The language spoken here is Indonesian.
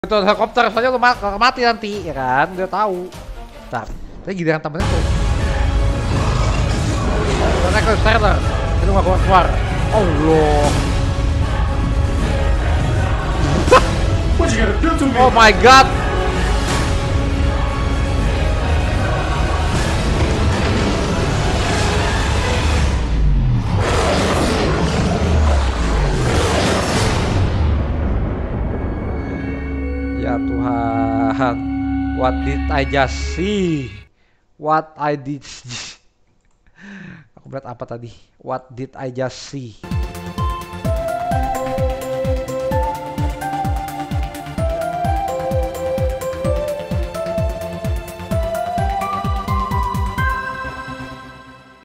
Itu helikopter soalnya lu mati nanti ya kan, udah tahu. Bentar, tapi giliran temennya tuh. Naik ke trailer, itu nggak keluar. Allah. Oh my god. Ya Tuhan, what did I just see? What I did. Aku berat apa tadi? What did I just see?